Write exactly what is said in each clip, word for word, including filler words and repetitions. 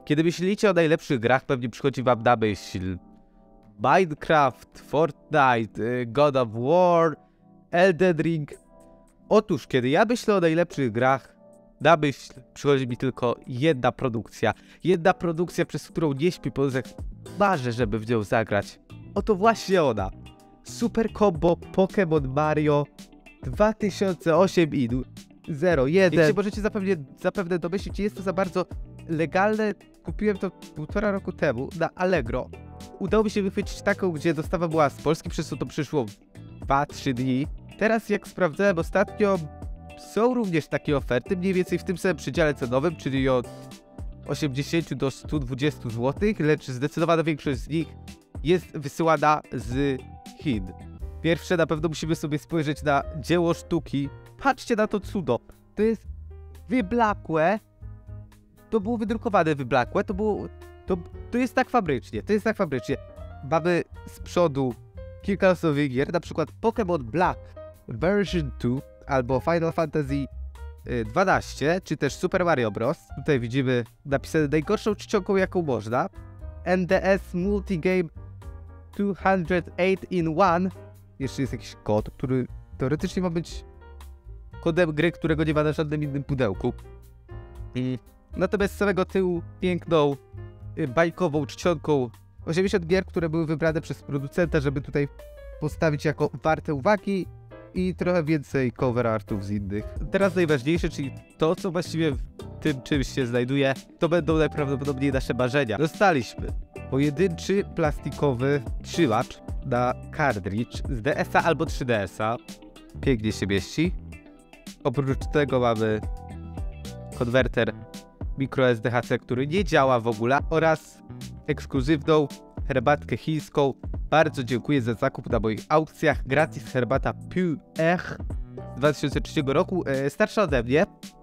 Kiedy myślicie o najlepszych grach, pewnie przychodzi wam na myśl Minecraft, Fortnite, God of War, Elden Ring. Otóż, kiedy ja myślę o najlepszych grach, na myśl przychodzi mi tylko jedna produkcja. Jedna produkcja, przez którą nie śpię, po prostu marzę, żeby w nią zagrać. Oto właśnie ona. Super Combo Pokémon Mario dwa tysiące osiem i zero jeden. Jak się możecie zapewne, zapewne domyślić, nie jest to za bardzo legalne. Kupiłem to półtora roku temu na Allegro. Udało mi się wychwycić taką, gdzie dostawa była z Polski, przez co to przyszło dwa trzy dni. Teraz jak sprawdzałem ostatnio, są również takie oferty, mniej więcej w tym samym przedziale cenowym, czyli od osiemdziesięciu do stu dwudziestu złotych, lecz zdecydowana większość z nich jest wysyłana z Chin. Pierwsze, na pewno musimy sobie spojrzeć na dzieło sztuki. Patrzcie na to cudo. To jest wyblakłe. To było wydrukowane wyblakłe. To było... To, to jest tak fabrycznie. To jest tak fabrycznie. Mamy z przodu kilka losowych gier, na przykład Pokémon Black Version dwa albo Final Fantasy dwanaście, czy też Super Mario Bros. Tutaj widzimy napisane najgorszą czcionką, jaką można. N D S Multigame dwieście osiem in jeden. Jeszcze jest jakiś kod, który teoretycznie ma być kodem gry, którego nie ma na żadnym innym pudełku. I natomiast z samego tyłu piękną, bajkową czcionką osiemdziesiąt gier, które były wybrane przez producenta, żeby tutaj postawić jako warte uwagi, i trochę więcej cover artów z innych. Teraz najważniejsze, czyli to, co właściwie w tym czymś się znajduje, to będą najprawdopodobniej nasze marzenia. Dostaliśmy pojedynczy plastikowy trzymacz na cartridge z D S a albo trzy D S a. Pięknie się mieści. Oprócz tego mamy konwerter microSD H C, który nie działa w ogóle, oraz ekskluzywną herbatkę chińską. Bardzo dziękuję za zakup na moich aukcjach. Gratis herbata Pure z dwa tysiące trzeciego roku, e, starsza ode mnie.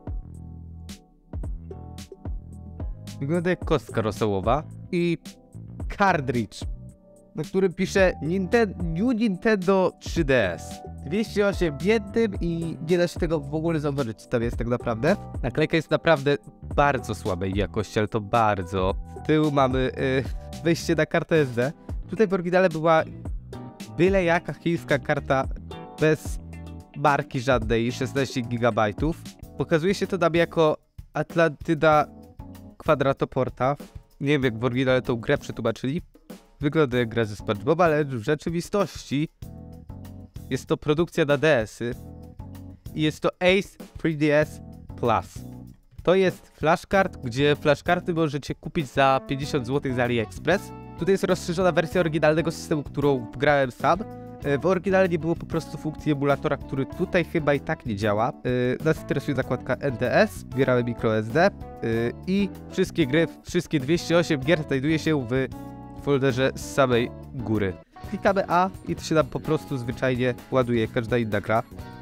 Wygląda jak kostka rosołowa. I cartridge, na którym pisze Ninten New Nintendo trzy D S. dwieście osiem w jednym i nie da się tego w ogóle zauważyć, co tam jest tak naprawdę. Naklejka jest naprawdę bardzo słabej jakości, ale to bardzo. Z tyłu mamy y, wejście na kartę S D. Tutaj w oryginale była byle jaka chińska karta bez marki żadnej, szesnaście gigabajtów. Pokazuje się to nam jako Atlantyda Kwadratoporta. Nie wiem, jak w oryginale tą grę przetłumaczyli. Wygląda jak gra ze SpongeBoba, ale w rzeczywistości jest to produkcja na D S y i jest to Ace trzy D S Plus. To jest flashcard, gdzie flashcardy możecie kupić za pięćdziesiąt złotych z AliExpress. Tutaj jest rozszerzona wersja oryginalnego systemu, którą grałem sam. W oryginale nie było po prostu funkcji emulatora, który tutaj chyba i tak nie działa. Nas interesuje zakładka N D S, zbieramy microSD i wszystkie gry, wszystkie dwieście osiem gier znajduje się w folderze z samej góry. Klikamy A i to się nam po prostu zwyczajnie ładuje, jak każda inna gra.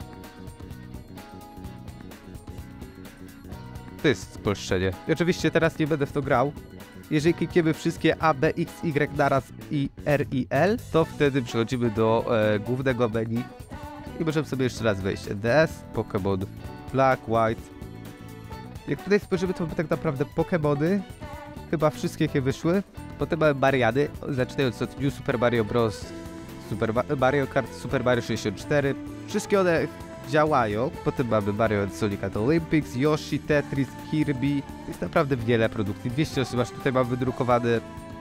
To jest spolszczenie. I oczywiście teraz nie będę w to grał. Jeżeli klikniemy wszystkie A, B, X, Y naraz i R i L, to wtedy przechodzimy do e, głównego menu i możemy sobie jeszcze raz wejść. N D S, Pokémon Black, White. Jak tutaj spojrzymy, to mamy tak naprawdę Pokémony. Chyba wszystkie, jakie wyszły. Potem mamy Mariany, zaczynając od New Super Mario Bros. Super Ma Mario Kart, Super Mario sześćdziesiąt cztery. Wszystkie one działają. Potem mamy Mario and Sonic at Olympics, Yoshi, Tetris, Kirby. Jest naprawdę wiele produkcji. dwieście osiem, aż tutaj mam wydrukowane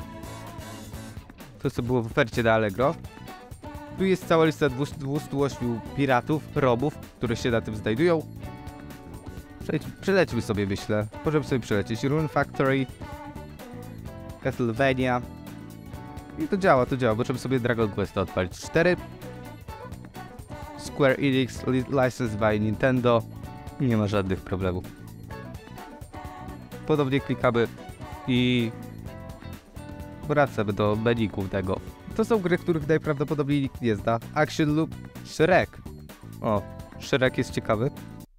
to, co było w ofercie na Allegro. Tu jest cała lista dwustu ośmiu piratów, robów, które się na tym znajdują. Przelećmy sobie, myślę. Możemy sobie przelecieć. Rune Factory, Castlevania. I to działa, to działa. Możemy sobie Dragon Quest odpalić. cztery. Square Enix, licensed by Nintendo. Nie ma żadnych problemów. Ponownie klikamy i wracamy do menu głównego. To są gry, których najprawdopodobniej nikt nie zna. Action Loop, Shrek. O, Shrek jest ciekawy.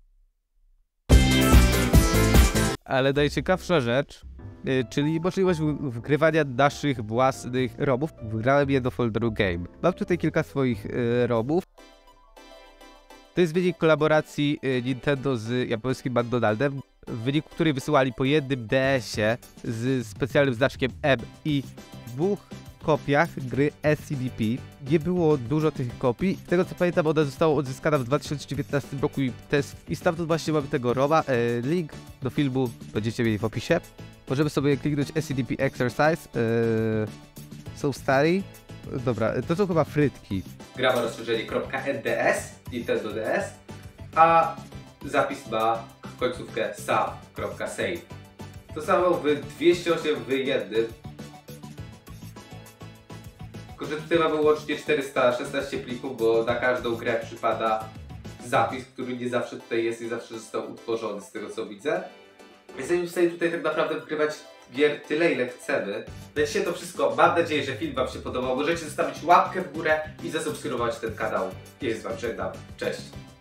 Ale najciekawsza rzecz, yy, czyli możliwość wgrywania naszych własnych robów. Wgrałem je do folderu Game. Mam tutaj kilka swoich yy, robów. To jest wynik kolaboracji yy, Nintendo z japońskim McDonaldem. w wyniku której wysyłali po jednym D S ie z specjalnym znaczkiem M i dwóch kopiach gry S C D P. Nie było dużo tych kopii. Z tego co pamiętam, ona została odzyskana w dwa tysiące dziewiętnastym roku i, test, i stamtąd właśnie mamy tego ROMa. E, link do filmu będziecie mieli w opisie. Możemy sobie kliknąć S C D P Exercise. E, so study. Dobra, to są chyba frytki. Gra ma rozszerzenie .nds, Nintendo D S, a zapis ma końcówkę save.save. To samo w dwieście osiem w jednym. Tylko że tutaj mamy łącznie czterysta szesnaście plików, bo na każdą grę przypada zapis, który nie zawsze tutaj jest i zawsze został utworzony z tego co widzę. Jesteśmy w stanie tutaj tak naprawdę wgrywać gier tyle ile chcemy. Więc się to wszystko, mam nadzieję, że film wam się podobał. Możecie zostawić łapkę w górę i zasubskrybować ten kanał. I z wam żegnam. Cześć!